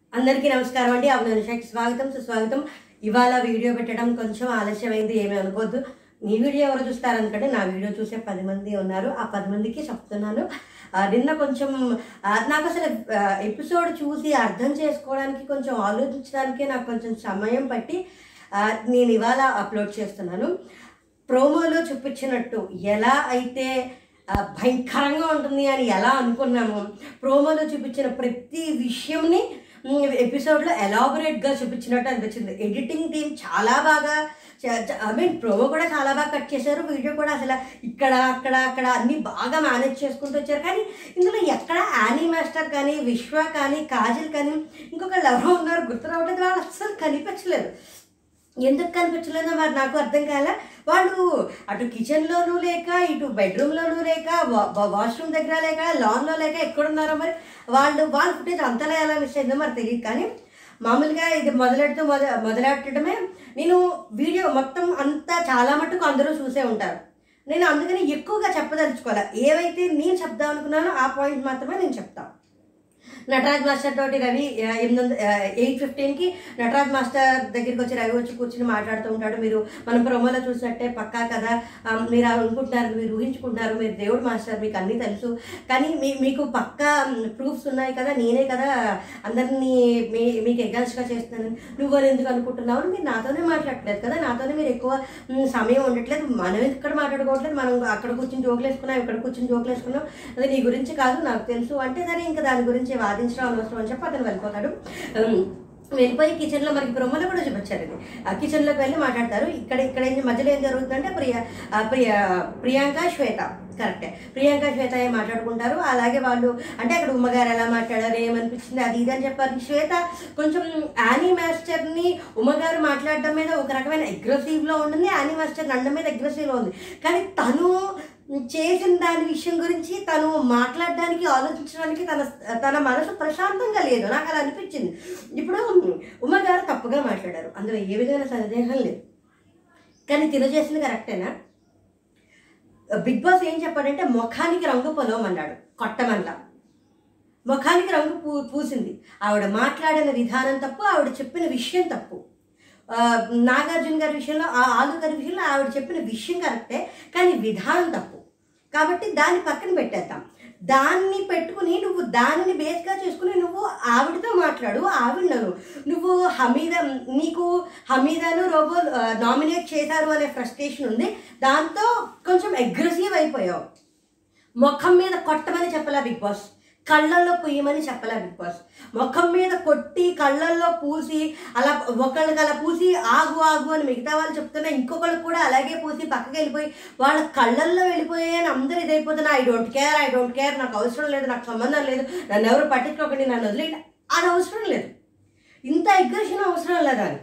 అందరికీ నమస్కారం అండి. అభినందనకి స్వాగతం సుస్వాగతం. ఇవాళ వీడియో పెట్టడం కొంచెం ఆలస్యమైంది, ఏమీ అనుకోవద్దు. నీ వీడియో ఎవరు చూస్తారనుకంటే నా వీడియో చూసే 10 మంది ఉన్నారు. ఆ 10 మందికి చెప్తున్నాను. నిన్న కొంచెం నాకు అసలు ఎపిసోడ్ చూసి అర్థం చేసుకోవడానికి కొంచెం ఆలోచించడానికే నాకు కొంచెం సమయం పట్టి నేను ఇవాళ అప్లోడ్ చేస్తున్నాను. ప్రోమోలో చూపించినట్టు ఎలా అయితే భయంకరంగా ఉంటుంది అని ఎలా అనుకున్నాము, ప్రోమోలో చూపించిన ప్రతి విషయంని ఎపిసోడ్లో ఎలాబొరేట్గా చూపించినట్టు అనిపించింది. ఎడిటింగ్ టీం చాలా బాగా, ప్రోమో కూడా చాలా బాగా కట్ చేశారు. వీడియో కూడా అసలు ఇక్కడ అక్కడ అక్కడ అన్నీ బాగా మేనేజ్ చేసుకుంటూ వచ్చారు. కానీ ఇందులో ఎక్కడ యానీ మాస్టర్ కానీ, విశ్వ కానీ, కాజల్ కానీ, ఇంకొకళ్ళు ఎవరో ఉన్నారు గుర్తు రావట్లేదు, వాళ్ళు అస్సలు కనిపించలేదు. ఎందుకు కనిపించలేదో మరి నాకు అర్థం కాలే. వాళ్ళు అటు కిచెన్లోనూ లేక, ఇటు బెడ్రూమ్లోనూ లేక, వాష్రూమ్ దగ్గర లేక, లాన్లో లేక, ఎక్కడున్నారో మరి వాళ్ళ ఫుటేజ్ అంతలా ఎలా మిస్ అయిందో మరి తెలియదు. కానీ మామూలుగా ఇది మొదలెట్టడమే. నేను వీడియో మొత్తం అంతా చాలా మట్టుకు అందరూ చూసే ఉంటారు. నేను అందుకని ఎక్కువగా చెప్పదలుచుకోవాలి. ఏవైతే నేను చెప్దాం అనుకున్నానో ఆ పాయింట్ మాత్రమే నేను చెప్తాను. నటరాజ్ మాస్టర్ తోటి రవి 8:15కి నటరాజ్ మాస్టర్ దగ్గరికి వచ్చి రవి వచ్చి కూర్చుని మాట్లాడుతూ ఉంటాడు. మీరు మనం ప్రోమోలో చూసినట్టే పక్కా కదా, మీరు అనుకుంటున్నారు, మీరు ఊహించుకుంటున్నారు, మీరు దేవుడు మాస్టర్, మీకు అన్నీ తెలుసు, కానీ మీకు పక్కా ప్రూఫ్స్ ఉన్నాయి కదా, నేనే కదా అందరినీ మీకు ఎగ్జామ్స్గా చేస్తున్నాను, నువ్వు ఎందుకు అనుకుంటున్నావు, మీరు నాతోనే మాట్లాడట్లేదు కదా, నాతోనే మీరు ఎక్కువ సమయం ఉండట్లేదు, మనం ఇక్కడ మాట్లాడుకోవట్లేదు, మనం అక్కడ కూర్చొని జోకులు వేసుకున్నాం, ఇక్కడ కూర్చొని జోకులు వేసుకున్నాం, అది నీ గురించి కాదు నాకు తెలుసు అంటే, సరే ఇంకా దాని గురించి వాదించడం అనవసరం అని చెప్పి అతను వెళ్ళిపోతాడు. వెళ్ళిపోయి కిచెన్లో మనకి ప్రోమోలో కూడా చూపించారు. ఇది ఆ కిచెన్లోకి వెళ్ళి మాట్లాడతారు. ఇక్కడ మధ్యలో ఏం జరుగుతుందంటే ప్రియాంక శ్వేత, కరెక్టే, ప్రియాంక శ్వేత మాట్లాడుకుంటారు. అలాగే వాళ్ళు అంటే అక్కడ ఉమ్మగారు ఎలా మాట్లాడారు, ఏమనిపించింది, అది ఇది అని చెప్పారు. శ్వేత కొంచెం యానీ మాస్టర్ని ఉమ్మగారు మాట్లాడడం మీద ఒక రకమైన అగ్రెసివ్లో ఉంటుంది, యానీ మాస్టర్ నండం మీద అగ్రెసివ్లో ఉంది. కానీ తను చేసిన దాని విషయం గురించి తను మాట్లాడడానికి, ఆలోచించడానికి తన మనసు ప్రశాంతంగా లేదు, నాకు అలా అనిపించింది. ఇప్పుడు ఉమ్మగారు తప్పుగా మాట్లాడారు, అందులో ఏ విధమైన సందేహం లేదు. కానీ తిను చేసింది కరెక్టేనా? బిగ్ బాస్ ఏం చెప్పాడంటే ముఖానికి రంగు పొలవమన్నాడు, కొట్టమల్లా. ముఖానికి రంగు పూసింది. ఆవిడ మాట్లాడిన విధానం తప్పు, ఆవిడ చెప్పిన విషయం తప్పు. నాగార్జున గారి విషయంలో, ఆలు గారి విషయంలో ఆవిడ చెప్పిన విషయం కరెక్టే, కానీ విధానం తప్పు. కాబట్టి దాన్ని పక్కన పెట్టేద్దాం. దాన్ని పెట్టుకుని నువ్వు దానిని బేస్గా చేసుకుని నువ్వు ఆవిడతో మాట్లాడు. ఆవిడను నువ్వు నీకు హమీదాను రోబో నామినేట్ చేశారు అనే ఫ్రస్ట్రేషన్ ఉంది, దాంతో కొంచెం అగ్రెసివ్ అయిపోయావు. ముఖం మీద కొట్టమని చెప్పలా బిగ్ బాస్, కళ్ళల్లో పూయమని చెప్పలే బిగ్ బాస్. ముఖం మీద కొట్టి కళ్ళల్లో పూసి అలా ఒకళ్ళకి అలా పూసి ఆగు ఆగు అని మిగతా వాళ్ళు చెప్తున్నా, ఇంకొకళ్ళకి కూడా అలాగే పూసి పక్కకి వెళ్ళిపోయి వాళ్ళ కళ్ళల్లో వెళ్ళిపోయాయి అని అందరూ ఇదైపోతున్నా. ఐ డోంట్ కేర్, నాకు అవసరం లేదు, నాకు సంబంధం లేదు, నన్ను ఎవరు పట్టించుకోకండి, నన్ను వదిలేయండి, అది అవసరం లేదు. ఇంత అగ్రెషన్ అవసరం లేదా అని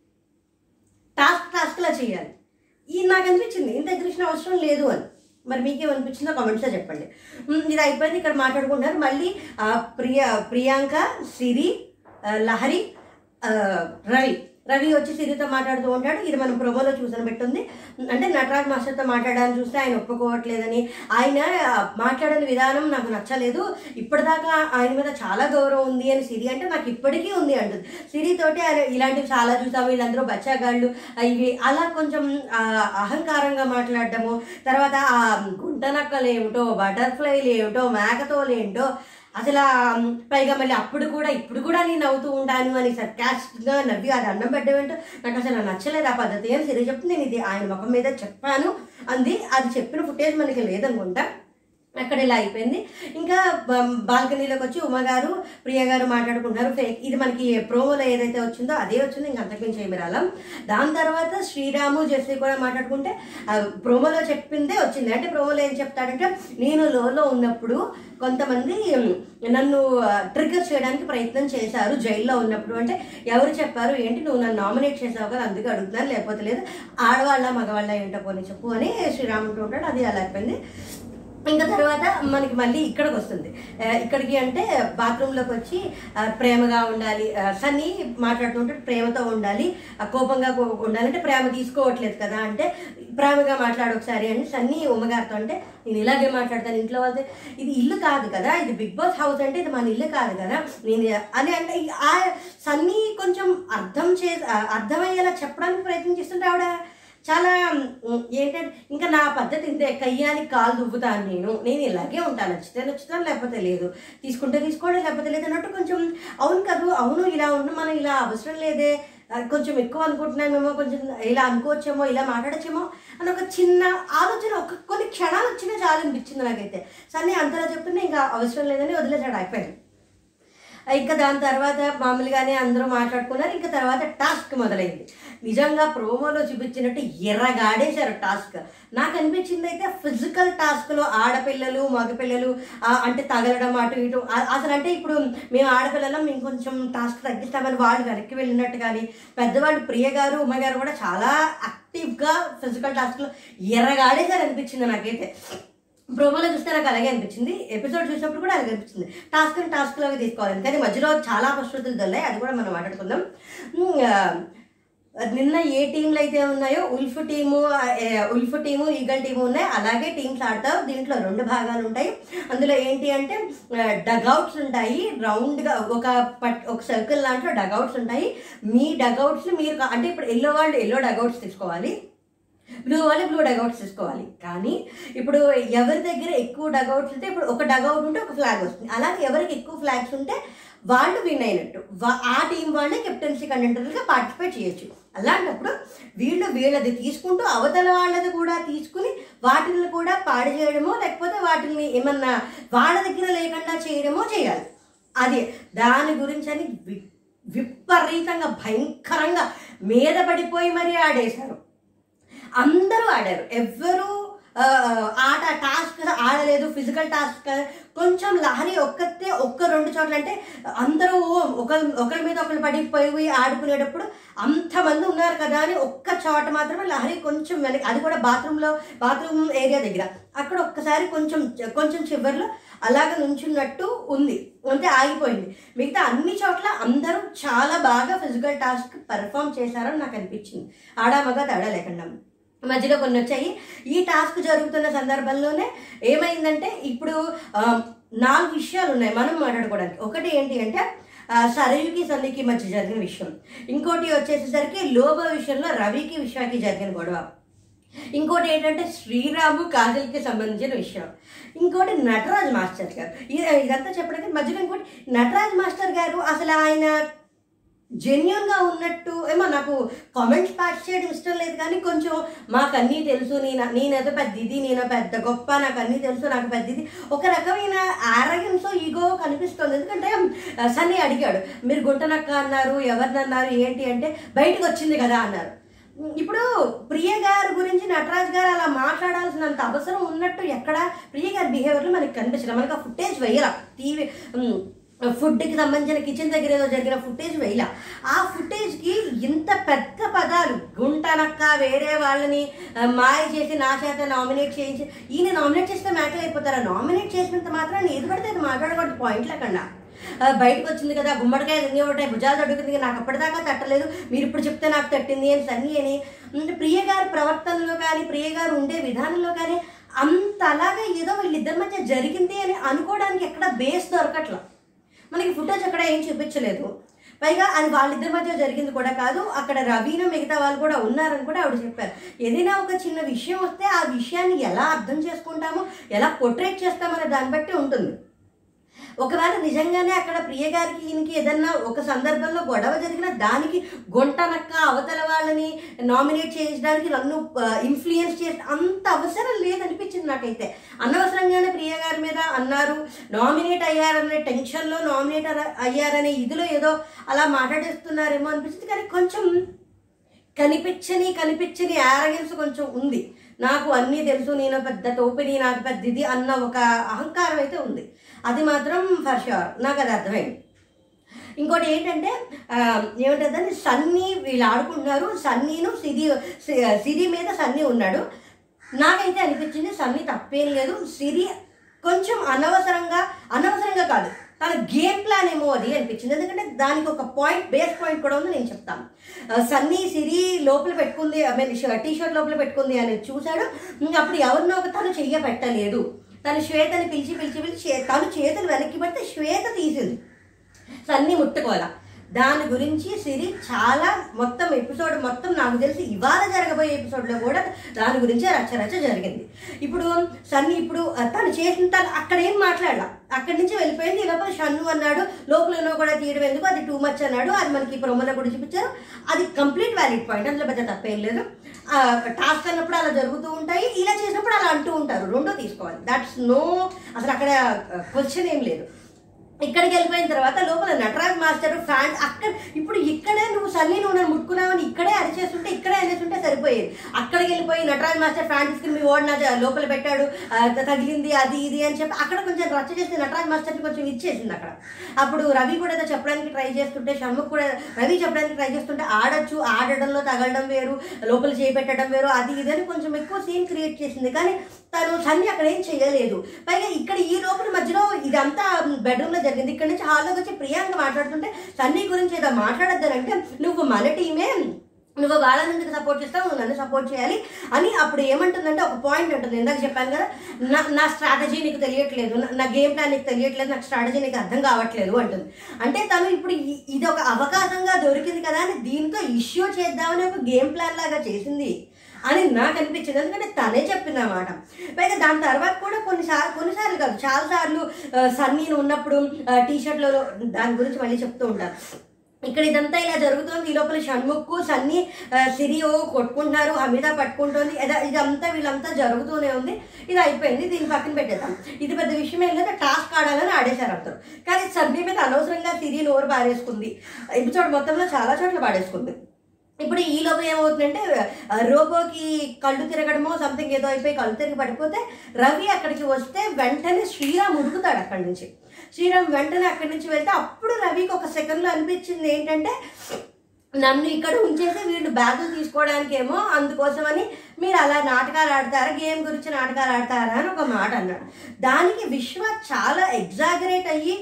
టాస్క్లా చేయాలి. నాకు అనిపించింది ఇంత అగ్రెషన్ అవసరం లేదు అని. మరి మీకేమనిపించిందో కామెంట్స్లో చెప్పండి. ఇది అయిపోయింది, ఇక్కడ మాట్లాడుకుంటున్నారు. మళ్ళీ ప్రియాంక, సిరి, లహరి, రవి వచ్చి సిరితో మాట్లాడుతూ ఉంటాడు. ఇది మనం ప్రోమోలో చూసాను పెట్టుంది. అంటే నటరాజ్ మాస్టర్తో మాట్లాడాలని చూస్తే ఆయన ఒప్పుకోవట్లేదని, ఆయన మాట్లాడిన విధానం నాకు నచ్చలేదు, ఇప్పటిదాకా ఆయన మీద చాలా గౌరవం ఉంది అని సిరి అంటే, నాకు ఇప్పటికీ ఉంది అంటుంది. సిరితోటి ఆయన ఇలాంటివి చాలా చూసాము, వీళ్ళందరూ బచ్చాగాళ్ళు ఇవి అలా కొంచెం అహంకారంగా మాట్లాడడము, తర్వాత ఆ గుంటనక్కలు ఏమిటో, బటర్ఫ్లైలు ఏమిటో, మేకతోలేంటో, అసలు పైగా మళ్ళీ ఇప్పుడు కూడా నేను నవ్వుతూ ఉంటాను అని సర్కాస్టిక్గా నవ్వి అది అన్నం పెట్టడం నాకు అసలు నచ్చలేదు ఆ పద్ధతి అని సరే చెప్తే, నేను ఇది ఆయన ముఖం మీద చెప్పాను అంది. అది చెప్పిన ఫుటేజ్ మనకి లేదనుకుంటా. అక్కడ ఇలా అయిపోయింది. ఇంకా బాల్కనీలోకి వచ్చి ఉమ్మగారు, ప్రియ గారు మాట్లాడుకుంటున్నారు. ఇది మనకి ప్రోమోలో ఏదైతే వచ్చిందో అదే వచ్చింది, ఇంకా అంతకుమించి ఏమి రాలం. దాని తర్వాత శ్రీరాము, జెస్సీ కూడా మాట్లాడుకుంటే ప్రోమోలో చెప్పిందే వచ్చింది. అంటే ప్రోమోలో ఏం చెప్తాడంటే, నేను లోలో ఉన్నప్పుడు కొంతమంది నన్ను ట్రిగ్గర్ చేయడానికి ప్రయత్నం చేశారు జైల్లో ఉన్నప్పుడు. అంటే ఎవరు చెప్పారు ఏంటి, నువ్వు నన్ను నామినేట్ చేసావు కదా అందుకే అడుగుతున్నాను, లేకపోతే లేదు, ఆడవాళ్ళ మగవాళ్ళ ఏంటో పోనీ చెప్పు అని శ్రీరామ్ అంటూ ఉంటాడు. అది అలా అయిపోయింది. ఇంకా తర్వాత మనకి మళ్ళీ ఇక్కడికి వస్తుంది. ఇక్కడికి అంటే బాత్రూంలోకి వచ్చి ప్రేమగా ఉండాలి, సన్నీ మాట్లాడుతుంటే ప్రేమతో ఉండాలి, కోపంగా ఉండాలంటే ప్రేమ తీసుకోవట్లేదు కదా అంటే ప్రేమగా మాట్లాడు ఒకసారి అని సన్నీ ఉమ్మగారితో అంటే నేను ఇలాగే మాట్లాడతాను ఇంట్లో వాళ్ళతో, ఇది ఇల్లు కాదు కదా, ఇది బిగ్ బాస్ హౌస్ అంటే ఇది మన ఇల్లు కాదు కదా నేను అని అంటే ఆ సన్నీ కొంచెం అర్థమయ్యేలా చెప్పడానికి ప్రయత్నం చేస్తుంటే ఆవిడ చాలా ఏంటంటే ఇంకా నా పద్ధతి ఇంతే, కయ్యానికి కాలు దువ్వుతాను నేను ఇలాగే ఉంటాను, నచ్చుతాను లేకపోతే లేదు, తీసుకుంటే తీసుకోండి లేకపోతే లేదు అన్నట్టు కొంచెం అవును కదా అవును ఇలా ఉన్నాం మనం, ఇలా అవసరం లేదే, కొంచెం ఎక్కువ అనుకుంటున్నామేమో, కొంచెం ఇలా అనుకోవచ్చేమో, ఇలా మాట్లాడచ్చేమో అని ఒక చిన్న ఆలోచన కొన్ని క్షణాలు వచ్చినా చాలా అనిపించింది నాకైతే. సరే అంతలా చెప్తుంటే ఇంకా అవసరం లేదని వదిలేసాడు, అయిపోయాడు. ఇంకా దాని తర్వాత మామూలుగానే అందరూ మాట్లాడుకున్నారు. ఇంకా తర్వాత టాస్క్ మొదలైంది. నిజంగా ప్రోమోలో చూపించినట్టు ఎర్రగాడేశారు టాస్క్. నాకు అనిపించింది అయితే ఫిజికల్ టాస్క్లో ఆడపిల్లలు మగపిల్లలు అంటే తగలడం అటు ఇటు అసలు అంటే ఇప్పుడు మేము ఆడపిల్లలం మేము కొంచెం టాస్క్ తగ్గిస్తామని వాళ్ళు వెనక్కి వెళ్ళినట్టు, కానీ పెద్దవాళ్ళు ప్రియ గారు ఉమ్మ గారు కూడా చాలా యాక్టివ్గా ఫిజికల్ టాస్క్లో ఎర్రగాడేశారు అనిపించింది నాకైతే. ప్రోమోలో చూస్తే నాకు అలాగే అనిపించింది, ఎపిసోడ్ చూసినప్పుడు కూడా అలాగే అనిపించింది. టాస్క్ లాగా తీసుకోవాలి, కానీ మధ్యలో చాలా పరిస్థితులు దొల్లాయి, అది కూడా మనం మాట్లాడుకుందాం. నిన్న ఏ టీంలు అయితే ఉన్నాయో ఉల్ఫ్ టీము ఈగల్ టీము ఉన్నాయి, అలాగే టీమ్స్ ఆడతారు. దీంట్లో 2 భాగాలు ఉంటాయి. అందులో ఏంటి అంటే డగౌట్స్ ఉంటాయి, రౌండ్గా ఒక సర్కిల్ దాంట్లో డగౌట్స్ ఉంటాయి. మీ డగౌట్స్ మీరు అంటే ఇప్పుడు ఎల్లో వాళ్ళు ఎల్లో డగౌట్స్ తీసుకోవాలి, బ్లూ వాళ్ళు బ్లూ డగౌట్స్ తీసుకోవాలి. కానీ ఇప్పుడు ఎవరి దగ్గర ఎక్కువ డగౌట్స్ ఉంటే ఇప్పుడు ఒక డగౌట్ ఉంటే ఒక ఫ్లాగ్ వస్తుంది, అలాగే ఎవరికి ఎక్కువ ఫ్లాగ్స్ ఉంటే వాళ్ళు విన్ అయినట్టు, ఆ టీం వాళ్ళే కెప్టెన్సీ కంటెండర్గా పార్టిసిపేట్ చేయొచ్చు. అలాంటప్పుడు వీళ్ళది తీసుకుంటూ అవతల వాళ్ళది కూడా తీసుకుని వాటిని కూడా పాడు చేయడమో లేకపోతే వాటిని ఏమన్నా వాళ్ళ దగ్గర లేకుండా చేయడమో చేయాలి. అది దాని గురించి అని విపరీతంగా భయంకరంగా మీద పడిపోయి మరీ ఆడేశారు. అందరూ ఆడారు, ఎవ్వరూ టాస్క్ ఆడలేదు. ఫిజికల్ టాస్క్ కొంచెం లహరి ఒక్క 2 చోట్ల అంటే అందరూ ఒకరి మీద ఒకరు పడిపోయి ఆడుకునేటప్పుడు అంతమంది ఉన్నారు కదా అని ఒక్క చోట మాత్రమే లహరి కొంచెం వెనక్కి, అది కూడా బాత్రూమ్ ఏరియా దగ్గర, అక్కడ ఒక్కసారి కొంచెం చివర్లో అలాగ నుంచున్నట్టు ఉంది, అంటే ఆగిపోయింది. మిగతా అన్ని చోట్ల అందరూ చాలా బాగా ఫిజికల్ టాస్క్ పెర్ఫామ్ చేశారని నాకు అనిపించింది, ఆడామగా తేడా లేకుండా. మధ్యలో కొన్ని వచ్చాయి. ఈ టాస్క్ జరుగుతున్న సందర్భంలోనే ఏమైందంటే ఇప్పుడు 4 విషయాలు ఉన్నాయి మనం మాట్లాడుకోవడానికి. ఒకటి ఏంటి అంటే సరయుకి సన్నికి మధ్య జరిగిన విషయం, ఇంకోటి వచ్చేసేసరికి లోబో విషయంలో రవికి విశ్వాకి జరిగిన గొడవ, ఇంకోటి ఏంటంటే శ్రీరాము కాజల్కి సంబంధించిన విషయం, ఇంకోటి నటరాజ్ మాస్టర్ గారు. ఇదంతా చెప్పడానికి మధ్యలో ఇంకోటి నటరాజ్ మాస్టర్ గారు అసలు ఆయన జెన్యున్గా ఉన్నట్టు ఏమో నాకు కామెంట్స్ పాస్ చేయడం ఇష్టం లేదు, కానీ కొంచెం మాకు అన్నీ తెలుసు, నేనేదో పెద్ద ఇది, నేను పెద్ద గొప్ప, నాకు అన్నీ తెలుసు, నాకు పెద్ద ఇది, ఒక రకమైన ఆరగెన్స్ ఈగో కనిపిస్తుంది. ఎందుకంటే సన్నీ అడిగాడు మీరు గుంటనక్క అన్నారు, ఎవరినన్నారు ఏంటి అంటే బయటకు వచ్చింది కదా అన్నారు. ఇప్పుడు ప్రియ గారి గురించి నటరాజ్ గారు అలా మాట్లాడాల్సినంత అవసరం ఉన్నట్టు ఎక్కడ ప్రియ గారి బిహేవియర్లో మనకి కనిపించలేదు. మనకు ఆ ఫుటేజ్ వేయాల, టీవీ ఫుడ్కి సంబంధించిన కిచెన్ దగ్గర ఏదో జరిగిన ఫుటేజ్ వేయాల. ఆ ఫుటేజ్కి ఇంత పెద్ద పదాలు గుంటనక్క, వేరే వాళ్ళని మాయ చేసి నా చేత నామినేట్ చేయించి, ఈయన నామినేట్ చేస్తే మ్యాటర్ అయిపోతారా? నామినేట్ చేసినంత మాత్రం ఏది పడితే అది మాట్లాడకూడదు, పాయింట్ లేకుండా. బయటకు వచ్చింది కదా గుమ్మడికాయ తింగి ఒకటే భుజాలు తడుగుతుంది, నాకు అప్పటిదాకా తట్టలేదు, మీరు ఇప్పుడు చెప్తే నాకు తట్టింది అని సన్నీ అని. ప్రియ గారి ప్రవర్తనలో కానీ ప్రియ గారు ఉండే విధానంలో కానీ అంతలాగా ఏదో వీళ్ళిద్దరి మధ్య జరిగింది అని అనుకోవడానికి ఎక్కడ బేస్ దొరకట్లా. మనకి ఫుటేజ్ అక్కడ ఏం చూపించలేదు, పైగా అది వాళ్ళిద్దరి మధ్య జరిగింది కూడా కాదు, అక్కడ రవీన మిగతా వాళ్ళు కూడా ఉన్నారని కూడా ఆవిడ చెప్పారు. ఏదైనా ఒక చిన్న విషయం వస్తే ఆ విషయాన్ని ఎలా అర్థం చేసుకుంటామో, ఎలా పోర్ట్రేట్ చేస్తామనే దాన్ని బట్టి ఉంటుంది. ఒకవేళ నిజంగానే అక్కడ ప్రియ గారికి ఈయనకి ఏదన్నా ఒక సందర్భంలో గొడవ జరిగినా దానికి గుంటనక్క అవతల వాళ్ళని నామినేట్ చేయించడానికి నన్ను ఇన్ఫ్లుయెన్స్ చేసి అంత అవసరం లేదనిపించింది నాకైతే. అనవసరంగానే ప్రియ గారి మీద అన్నారు, నామినేట్ అయ్యారనే టెన్షన్లో నామినేట్ అయ్యారనే ఇదిలో ఏదో అలా మాట్లాడేస్తున్నారేమో అనిపించింది. కానీ కొంచెం కనిపించని యారగెన్స్ కొంచెం ఉంది. నాకు అన్నీ తెలుసు, నేను పెద్ద టోపిని, నాకు పెద్ద ఇది అన్న ఒక అహంకారం అయితే ఉంది. అది మాత్రం ఫర్ ష్యూర్ నాకు అది అర్థమైంది. ఇంకోటి ఏంటంటే ఏమంటుందని సన్నీ వీళ్ళు ఆడుకుంటున్నారు, సన్నీను సిరి మీద సన్నీ ఉన్నాడు, నాకైతే అనిపించింది సన్నీ తప్పేం లేదు. సిరి కొంచెం అనవసరంగా కాదు, తన గేమ్ ప్లాన్ ఏమో అది అనిపించింది. ఎందుకంటే దానికి ఒక బేస్ పాయింట్ కూడా ఉంది, నేను చెప్తాను. సన్నీ సిరి లోపల పెట్టుకుంది, టీ షర్ట్ లోపల పెట్టుకుంది అనేది చూశాడు. అప్పుడు ఎవరినో ఒక తను చెయ్య పెట్టలేదు, తను శ్వేతని పిలిచి తను చేతులు వెనక్కి పెడితే శ్వేత తీసింది, సన్నీ ముట్టుకోవాలా. దాని గురించి సిరి చాలా ఎపిసోడ్ మొత్తం నాకు తెలిసి ఇవాళ జరగబోయే ఎపిసోడ్లో కూడా దాని గురించి రచ్చ జరిగింది. ఇప్పుడు సన్నీ తను అక్కడ ఏం మాట్లాడాల, అక్కడి నుంచి వెళ్ళిపోయింది. ఈ లోపల షన్ను అన్నాడు లోపల కూడా తీయడం ఎందుకు, అది టూ మచ్ అన్నాడు. అది మనకి ప్రొమోలో కూడా చూపించారు, అది కంప్లీట్ వ్యాలిడ్ పాయింట్, అందులో పెద్ద తప్పేం లేదు. టాస్క్ అన్నప్పుడు అలా జరుగుతూ ఉంటాయి, ఇలా చేసినప్పుడు అలా అంటూ ఉంటారు, రెండో తీసుకోవాలి. దాట్స్ నో, అసలు అక్కడ క్వశ్చన్ ఏం లేదు. ఇక్కడికి వెళ్ళిపోయిన తర్వాత లోపల నటరాజ్ మాస్టర్ ఫ్యాన్ ఇక్కడే నువ్వు సన్నీ నువ్వు నన్ను ముట్టుకున్నావని ఇక్కడే అరిచేస్తుంటే ఇక్కడే అనేస్తుంటే సరిపోయేది. అక్కడికి వెళ్ళిపోయి నటరాజ్ మాస్టర్ ఫ్యాన్ తీసుకుని మీ ఓడి నా లోపల పెట్టాడు, తగిలింది అది ఇది అని చెప్పి అక్కడ కొంచెం రచ్చ చేస్తే నటరాజ్ మాస్టర్ని కొంచెం ఇచ్చేసింది అక్కడ. అప్పుడు రవి కూడా ఏదో చెప్పడానికి ట్రై చేస్తుంటే, షణ్ముఖ్ కూడా రవి చెప్పడానికి ట్రై చేస్తుంటే ఆడడంలో తగలడం వేరు, లోపల చేపెట్టడం వేరు, అది ఇది అని కొంచెం ఎక్కువ సీన్ క్రియేట్ చేసింది. కానీ తను సన్నీ అక్కడ ఏం చేయలేదు. పైగా ఇక్కడ ఈ లోపల మధ్యలో ఇదంతా బెడ్రూమ్లో జరిగింది. ఇక్కడ నుంచి హాల్లోకి వచ్చి ప్రియాంక మాట్లాడుతుంటే సన్నీ గురించి ఏదో మాట్లాడొద్దనంటే, నువ్వు మన టీమే, నువ్వు వాళ్ళని ఎందుకు సపోర్ట్ చేస్తావు, నువ్వు నన్ను సపోర్ట్ చేయాలి అని. అప్పుడు ఏమంటుందంటే ఒక పాయింట్ ఉంటుంది, ఇందాక చెప్పాను కదా, నా స్ట్రాటజీ నీకు తెలియట్లేదు, నా గేమ్ ప్లాన్ నీకు తెలియట్లేదు, నాకు స్ట్రాటజీ నీకు అర్థం కావట్లేదు అంటుంది. అంటే తను ఇప్పుడు ఇది ఒక అవకాశంగా దొరికింది కదా అని దీంతో ఇష్యూ చేద్దామని ఒక గేమ్ ప్లాన్ లాగా చేసింది అని నాకు అనిపించింది. ఎందుకంటే తనే చెప్పిన మాట. పైగా దాని తర్వాత కూడా కొన్నిసార్లు కాదు చాలాసార్లు సన్నీ ఉన్నప్పుడు టీ షర్ట్లో దాని గురించి మళ్ళీ చెప్తూ ఉంటారు. ఇక్కడ ఇదంతా ఇలా జరుగుతుంది, ఈ లోపల షణ్ముఖ్ సన్నీ సిరి కొట్టుకుంటున్నారు, హమీదా పట్టుకుంటుంది, ఇదంతా వీళ్ళంతా జరుగుతూనే ఉంది. ఇది అయిపోయింది, దీన్ని పక్కన పెట్టేద్దాం, ఇది పెద్ద విషయం ఏం లేదు, టాస్క్ ఆడాలని ఆడేశారు అందరూ. కానీ సన్నీ మీద అనవసరంగా సిరి నోరు పారేసుకుంది, ఎపిసోడ్ మొత్తంలో చాలా చోట్ల పాడేసుకుంది. ఇప్పుడు ఈ లోపల ఏమవుతుందంటే రోబోకి కళ్ళు తిరగడమో సంథింగ్ ఏదో అయిపోయి కళ్ళు తిరిగి పడిపోతే రవి అక్కడికి వస్తే వెంటనే శ్రీరామ్ ఉడుకుతాడు అక్కడి నుంచి. శ్రీరామ్ వెంటనే అక్కడి నుంచి వెళ్తే అప్పుడు రవికి ఒక సెకండ్లో అనిపించింది ఏంటంటే, నన్ను ఇక్కడ ఉంచేసి వీళ్ళు బ్యాగులు తీసుకోవడానికేమో, అందుకోసమని మీరు అలా నాటకాలు ఆడతారా, గేమ్ గురించి నాటకాలు ఆడతారా అని ఒక మాట అన్నాడు. దానికి విశ్వ చాలా ఎగ్జాగరేట్ అయ్యి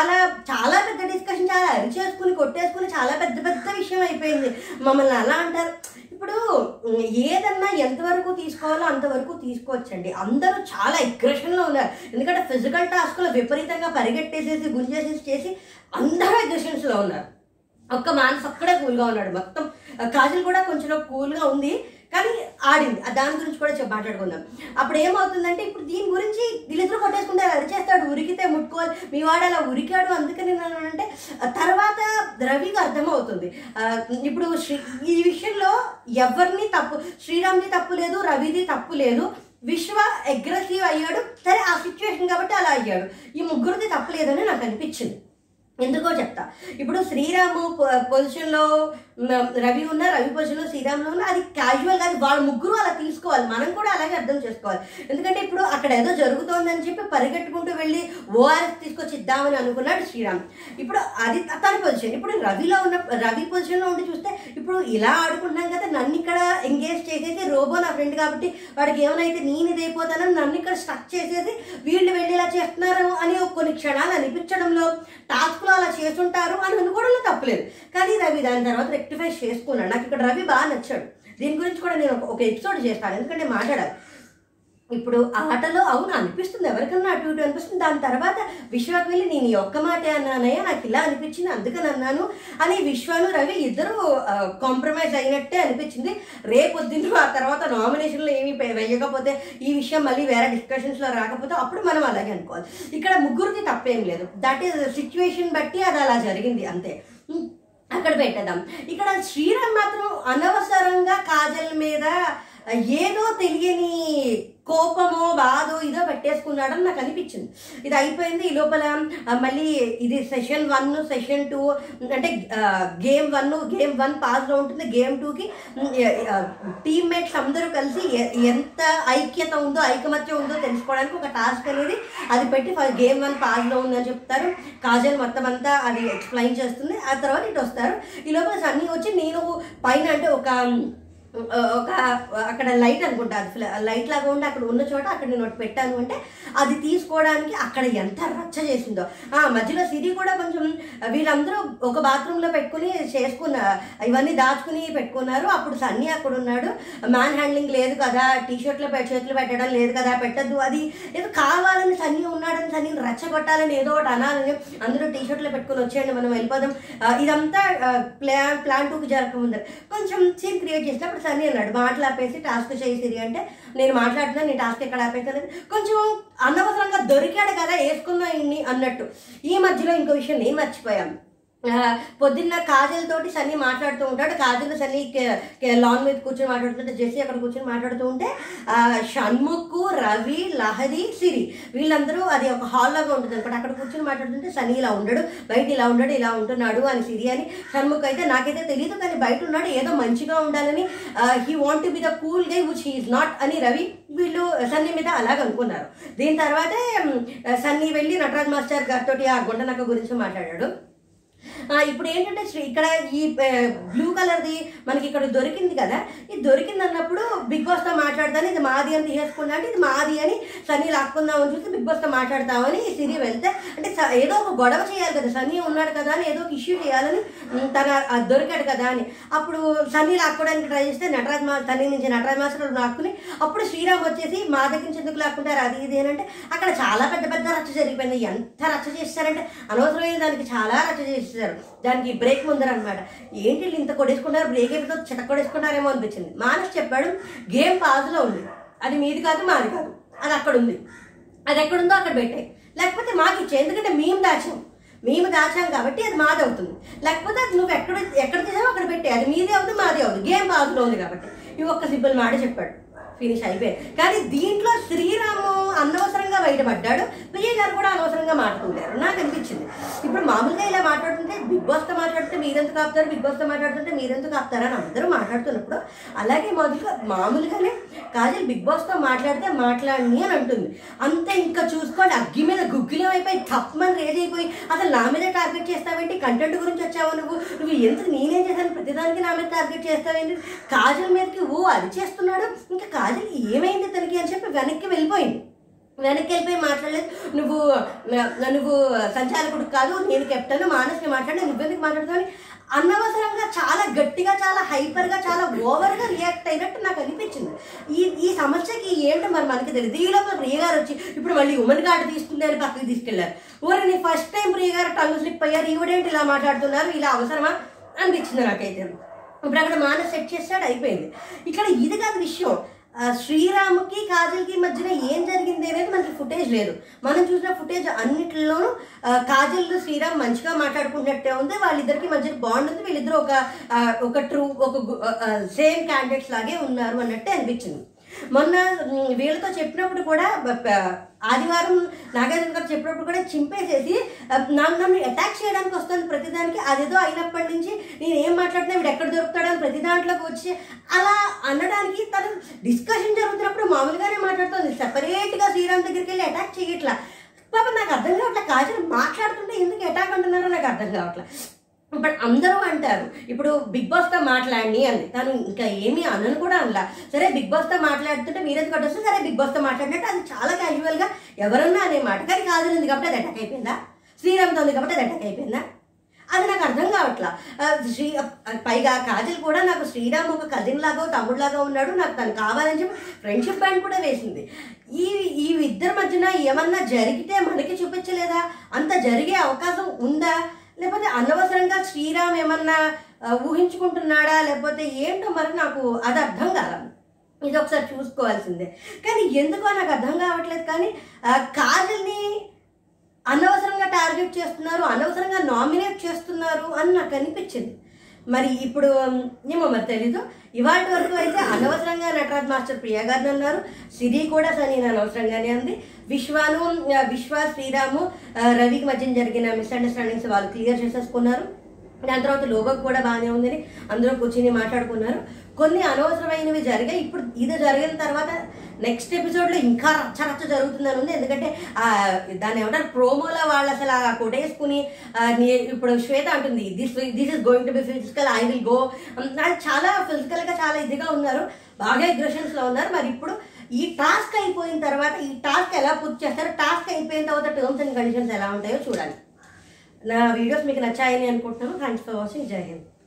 చాలా పెద్ద డిస్కషన్, చాలా అరిచేసుకుని కొట్టేసుకుని చాలా పెద్ద విషయం అయిపోయింది. మమ్మల్ని అలా అంటారు. ఇప్పుడు ఏదన్నా ఎంతవరకు తీసుకోవాలో అంతవరకు తీసుకోవచ్చండి. అందరూ చాలా అగ్రెషన్లో ఉన్నారు, ఎందుకంటే ఫిజికల్ టాస్క్లో విపరీతంగా పరిగెట్టేసేసి గుంజేసేసి చేసి అందరూ అగ్రెషన్స్లో ఉన్నారు. ఒక్క మానస్ ఒక్కడే కూల్గా ఉన్నాడు. మొత్తం కాజల్ కూడా కొంచెం కూల్గా ఉంది, కానీ ఆడింది. దాని గురించి కూడా మాట్లాడుకుందాం. అప్పుడు ఏమవుతుందంటే, ఇప్పుడు దీని గురించి వీళ్ళిద్దరూ కొట్టేసుకుంటే అరిచేస్తాడు, ఉరికితే ముట్టుకోవాలి, మీ వాడు అలా ఉరికాడు అందుకని అంటే తర్వాత రవికి అర్థమవుతుంది. ఇప్పుడు ఈ విషయంలో ఎవరిని శ్రీరామ్ది తప్పు లేదు, రవిది తప్పు లేదు, విశ్వ అగ్రెసివ్ అయ్యాడు, సరే ఆ సిచ్యువేషన్ కాబట్టి అలా అయ్యాడు. ఈ ముగ్గురిది తప్పు లేదని నాకు అనిపించింది. ఎందుకో చెప్తా. ఇప్పుడు శ్రీరాము పొజిషన్లో రవి పొజిషన్లో శ్రీరామ్లో ఉన్న, అది క్యాజువల్ కాదు, వాళ్ళ ముగ్గురు అలా తీసుకోవాలి, మనం కూడా అలాగే అర్థం చేసుకోవాలి. ఎందుకంటే ఇప్పుడు అక్కడ ఏదో జరుగుతోందని చెప్పి పరిగెట్టుకుంటూ వెళ్ళి ఓఆర్ఎస్ తీసుకొచ్చి ఇద్దామని అనుకున్నాడు శ్రీరామ్. ఇప్పుడు అది తన పొజిషన్. ఇప్పుడు రవి పొజిషన్లో ఉండి చూస్తే, ఇప్పుడు ఇలా ఆడుకుంటున్నాం కదా, నన్ను ఇక్కడ ఎంగేజ్ చేసేసి, రోబో నా ఫ్రెండ్ కాబట్టి వాడికి ఏమైనా నేను ఇదైపోతానని నన్ను ఇక్కడ స్టక్ చేసేసి వీళ్ళు వెళ్ళి ఇలా చేస్తున్నారు అని కొన్ని క్షణాలు అనిపించడంలో, టాస్క్లో అలా చేస్తుంటారు అని అనుకోవడంలో తప్పలేదు. కానీ రవి దాని తర్వాత రెక్టిఫై చేసుకున్నాడు. నాకు ఇక్కడ రవి బాగా నచ్చాడు. దీని గురించి కూడా నేను ఒక ఎపిసోడ్ చేస్తాను, ఎందుకంటే మాట్లాడాలి. ఇప్పుడు ఆటలో అవును అనిపిస్తుంది, ఎవరికన్నా అటు ఇటు అనిపిస్తుంది. దాని తర్వాత విశ్వకు వెళ్ళి నేను ఈ ఒక్క మాటే అన్నానయ్యా, నాకు ఇలా అనిపించింది అందుకని అన్నాను అని విశ్వను రవి ఇద్దరు కాంప్రమైజ్ అయినట్టే అనిపించింది. రేపొద్దున ఆ తర్వాత నామినేషన్లో ఏమీ వేయకపోతే, ఈ విషయం మళ్ళీ వేరే డిస్కషన్స్లో రాకపోతే అప్పుడు మనం అలాగే అనుకోవాలి. ఇక్కడ ముగ్గురికి తప్పేం లేదు, దట్ ఈస్ సిచ్యువేషన్ బట్టి అది అలా జరిగింది అంతే, అక్కడ పెట్టేద్దాం. ఇక్కడ శ్రీరామ్ మాత్రం అనవసరంగా కాజల్ మీద ఏదో తెలియని కోపమో బాధో ఇదో పెట్టేసుకున్నాడని నాకు అనిపించింది. ఇది అయిపోయింది. ఈ లోపల మళ్ళీ ఇది సెషన్ 1 సెషన్ 2 అంటే గేమ్ 1 పాస్లో ఉంటుంది, గేమ్ 2కి టీమ్మేట్స్ అందరూ కలిసి ఎంత ఐక్యత ఉందో ఐకమత్యం ఉందో తెలుసుకోవడానికి ఒక టాస్క్ అనేది అది పెట్టి గేమ్ 1 పాస్లో ఉందని చెప్తారు. కాజల్ మొత్తం అంతా అది ఎక్స్ప్లెయిన్ చేస్తుంది. ఆ తర్వాత ఇటు వస్తారు. ఈ లోపల సన్నీ వచ్చి నేను పైన అంటే ఒక ఒక అక్కడ లైట్ అనుకుంటా, అది లైట్ లాగా ఉండి అక్కడ ఉన్న చోట అక్కడ నేను ఒకటి పెట్టాను అంటే అది తీసుకోవడానికి అక్కడ ఎంత రచ్చ చేసిందో. మధ్యలో సిరి కూడా కొంచెం వీళ్ళందరూ ఒక బాత్రూంలో పెట్టుకుని ఇవన్నీ దాచుకుని పెట్టుకున్నారు. అప్పుడు సన్నీ అక్కడ ఉన్నాడు, మ్యాన్ హ్యాండ్లింగ్ లేదు కదా, టీషర్ట్లో చేతులు పెట్టడం లేదు కదా, పెట్టద్దు, అది ఏదో కావాలని సన్నీ ఉన్నాడని సన్నీని రెచ్చగొట్టాలని ఏదో ఒకటి అనాలని అందరూ టీషర్ట్లో పెట్టుకుని వచ్చేయండి మనం వెళ్ళిపోదాం, ఇదంతా ప్లాన్ 2కి జరగకముందు కొంచెం సీన్ క్రియేట్ చేసినప్పుడు సన్నీ అన్నాడు మాట్లాపేసి టాస్క్ చేయి సిరి అంటే, నేను మాట్లాడుతున్నాను, నీ టాస్క్ ఎక్కడ ఆపేసలేదు, కొంచెం అనవసరంగా దొరికాడు కదా వేసుకున్నా ఇన్ని అన్నట్టు. ఈ మధ్యలో ఇంకో విషయం నేను మర్చిపోయాను. పొద్దున్న కాజల్ తోటి సన్నీ మాట్లాడుతూ ఉంటాడు, కాజల్ సన్నీ లాన్ మీద కూర్చొని మాట్లాడుతుంటే జెస్సీ అక్కడ కూర్చొని మాట్లాడుతూ ఉంటే షణ్ముఖ్, రవి, లహరి, సిరి వీళ్ళందరూ అది ఒక హాల్ లాగా ఉంటుంది అనమాట, అక్కడ కూర్చొని మాట్లాడుతుంటే సన్నీ ఇలా ఉండడు, బయట ఇలా ఉండడు, ఇలా ఉంటున్నాడు అని సిరి అని. షణ్ముఖ్ అయితే నాకైతే తెలియదు కానీ బయట ఉన్నాడు, ఏదో మంచిగా ఉండాలని, he want to be the cool guy which he is not అని రవి వీళ్ళు సన్నీ మీద అలాగ అనుకున్నారు. దీని తర్వాతే సన్నీ వెళ్ళి నటరాజ్ మాస్టర్ గారితో ఆ గుండనక్క గురించి మాట్లాడాడు. ఇప్పుడు ఏంటంటే ఇక్కడ ఈ బ్లూ కలర్ది మనకి ఇక్కడ దొరికింది కదా, ఇది దొరికింది అన్నప్పుడు బిగ్ బాస్తో మాట్లాడతాను, ఇది మాది అని తీసేసుకున్నా అంటే ఇది మాది అని సన్నీ లాక్కుందామని చూస్తే బిగ్ బాస్తో మాట్లాడతామని సిరి వెళ్తే, అంటే ఏదో ఒక గొడవ చేయాలి కదా, సన్నీ ఉన్నాడు కదా అని ఏదో ఒక ఇష్యూ చేయాలని దొరికాడు కదా అని. అప్పుడు సన్నీ లాక్కోవడానికి ట్రై చేస్తే సన్నీ నుంచి నటరాజ్ మాస్టర్ లాక్కుని అప్పుడు శ్రీరామ్ వచ్చేసి మా దగ్గర నుంచి ఎందుకు లాక్కుంటారు అది ఇది అని అంటే అక్కడ చాలా పెద్ద పెద్ద రచ్చ జరిగిపోయింది. ఎంత రచ్చ చేస్తారంటే అనవసరమైన దానికి చాలా రచ్చ చేస్తారు, దానికి బ్రేక్ ముందర అనమాట. ఏంటి ఇంత కొడేసుకున్నారు, బ్రేక్ అయిపోతే చిట కొడేసుకున్నారేమో అనిపించింది. మానస్ చెప్పాడు గేమ్ పాజ్లో ఉంది, అది మీది కాదు మాది కాదు, అది అక్కడ ఉంది, అది ఎక్కడుందో అక్కడ పెట్టాయి, లేకపోతే మాకు ఇచ్చే, ఎందుకంటే మేము దాచాం కాబట్టి అది మాది అవుతుంది, లేకపోతే అది నువ్వు ఎక్కడ తీసావో అక్కడ పెట్టే, అది మీదే అవుతుంది మాది అవుతుంది, గేమ్ పాజ్లో ఉంది కాబట్టి. ఇవి ఒక్క సింపుల్ మాట చెప్పాడు, ఫినిష్ అయిపోయాయి. కానీ దీంట్లో శ్రీరాము అనవసరంగా బయటపడ్డాడు, విజయ్ గారు కూడా అనవసరంగా మాట్లాడుతుంటారు నాకు అనిపించింది. ఇప్పుడు మామూలుగా ఇలా మాట్లాడుతుంటే బిగ్ బాస్తో మాట్లాడితే మీరెందుకు ఆపుతారు, బిగ్ బాస్తో మాట్లాడుతుంటే మీరెందుకు ఆపుతారు అని అందరూ మాట్లాడుతున్నప్పుడు, అలాగే మామూలుగానే కాజల్ బిగ్ బాస్తో మాట్లాడితే మాట్లాడని అని అంటుంది. అంతే ఇంకా చూసుకోండి, అగ్గి మీద గుగ్గిలం అయిపోయి తప్పమని రేజ్ అయిపోయి అసలు నా మీద టార్గెట్ చేస్తావేంటి, కంటెంట్ గురించి వచ్చావు నువ్వు ఎందుకు నేనేం చేశాను ప్రతిదానికి నా మీద టార్గెట్ చేస్తావేంటి, కాజల్ మీదకి అది చేస్తున్నాడు, ఇంకా కాజల్ ఏమైంది తనకి అని చెప్పి వెనక్కి వెళ్ళిపోయి మాట్లాడలేదు. నువ్వు సంచాలకుడు కాదు, నేను కెప్టెన్, మానస్ని మాట్లాడి నువ్వెందుకు మాట్లాడుతావు అని అనవసరంగా చాలా గట్టిగా, చాలా హైపర్గా, చాలా ఓవర్గా రియాక్ట్ అయినట్టు నాకు అనిపించింది. ఈ సమస్యకి ఏంటో మరి మనకి తెలియదు. ఈ లోపల ప్రియ గారు వచ్చి ఇప్పుడు మళ్ళీ ఉమెన్ కార్డు తీసుకుంది అని పక్కకి తీసుకెళ్లారు. ఊరిని ఫస్ట్ టైం ప్రియ గారు టంగు స్లిప్ అయ్యారు, ఈవిడేంటి ఇలా మాట్లాడుతున్నారు, ఇలా అవసరమా అనిపించింది నాకైతే. ఇప్పుడు అక్కడ మానస్ సెట్ చేస్తాడు, అయిపోయింది. ఇక్కడ ఇది కాదు విషయం, శ్రీరామ్కి కాజల్కి మధ్యన ఏం జరిగింది అనేది మనకి ఫుటేజ్ లేదు. మనం చూసిన ఫుటేజ్ అన్నిటిలోనూ కాజల్ శ్రీరామ్ మంచిగా మాట్లాడుకున్నట్టే ఉంది, వాళ్ళిద్దరికి మధ్య బాండ్ ఉంది, వీళ్ళిద్దరు ఒక సేమ్ క్యాండిడేట్స్ లాగే ఉన్నారు అన్నట్టే అనిపించింది. మొన్న వీళ్ళతో చెప్పినప్పుడు కూడా ఆదివారం నాగార్జున గారు చెప్పినప్పుడు కూడా చింపేసేసి నన్ను అటాక్ చేయడానికి వస్తుంది ప్రతిదానికి, అదేదో అయినప్పటి నుంచి నేను ఏం మాట్లాడినా వీడు ఎక్కడ దొరుకుతాడని ప్రతి దాంట్లోకి వచ్చి అలా అనడానికి తను డిస్కషన్ జరుగుతున్నప్పుడు మామూలుగానే మాట్లాడుతుంది, సెపరేట్గా శ్రీరామ్ దగ్గరికి వెళ్ళి అటాక్ చేయట్లా. పాప నాకు అర్థం కావట్లే, కాజల్ మాట్లాడుతుంటే ఎందుకు అటాక్ అంటున్నారో నాకు అర్థం కావట్లే. బట్ అందరూ అంటారు ఇప్పుడు బిగ్ బాస్తో మాట్లాడి అని, తను ఇంకా ఏమీ అనను కూడా అనలా. సరే బిగ్ బాస్తో మాట్లాడుతుంటే మీరెందుకు కట్టొస్తే సరే బిగ్ బాస్తో మాట్లాడినట్టు అది చాలా క్యాజువల్గా ఎవరన్నా అనే మాట. కానీ కాజల్ ఉంది కాబట్టి అది అటాక్ అయిపోయిందా, శ్రీరామ్తో ఉంది కాబట్టి అది అటాక్ అయిపోయిందా, అది నాకు అర్థం కావట్లా. పైగా కాజల్ కూడా నాకు శ్రీరామ్ ఒక కజిన్ లాగా తమ్ముడులాగా ఉన్నాడు, నాకు తను కావాలని చెప్పి ఫ్రెండ్షిప్ బ్యాండ్ కూడా వేసింది. ఈ ఇద్దరి మధ్యన ఏమన్నా జరిగితే మనకి చూపించలేదా, అంత జరిగే అవకాశం ఉందా, లేకపోతే అనవసరంగా శ్రీరామ్ ఏమన్నా ఊహించుకుంటున్నాడా, లేకపోతే ఏంటో మరి నాకు అది అర్థం కాదు. ఇది ఒకసారి చూసుకోవాల్సిందే. కానీ ఎందుకో నాకు అర్థం కావట్లేదు. కానీ కాజల్ని అనవసరంగా టార్గెట్ చేస్తున్నారు, అనవసరంగా నామినేట్ చేస్తున్నారు అని నాకు అనిపించింది. మరి ఇప్పుడు ఏమో మరి తెలీదు. ఇవాళ వరకు అయితే అనవసరంగా నటరాజ్ మాస్టర్ ప్రియా గారిని అన్నారు, సిరి కూడా సనీని అనవసరంగానే అంది. విశ్వ శ్రీరాము రవికి మధ్య జరిగిన మిస్అండర్స్టాండింగ్స్ వాళ్ళు క్లియర్ చేసేసుకున్నారు. దాని తర్వాత లోగోకి కూడా బాగానే ఉందని అందరూ కూర్చొని మాట్లాడుకున్నారు. కొన్ని అనవసరమైనవి జరిగాయి. ఇప్పుడు ఇది జరిగిన తర్వాత నెక్స్ట్ ఎపిసోడ్లో ఇంకా రచ్చ జరుగుతుందని ఉంది. ఎందుకంటే దాన్ని ఏమంటారు, ప్రోమోలో వాళ్ళు అసలు కొట్టేసుకుని ఇప్పుడు శ్వేత అంటుంది this is going to be physical, I will go. చాలా ఫిజికల్గా చాలా ఇదిగా ఉన్నారు, బాగా అగ్రెషన్స్లో ఉన్నారు. మరి ఇప్పుడు ఈ టాస్క్ అయిపోయిన తర్వాత ఈ టాస్క్ ఎలా పూర్తి చేస్తారో, టాస్క్ అయిపోయిన తర్వాత టర్మ్స్ అండ్ కండిషన్స్ ఎలా ఉంటాయో చూడాలి. నా వీడియోస్ మీకు నచ్చాయని అనుకుంటున్నాను. Thanks for watching. Jai Hind.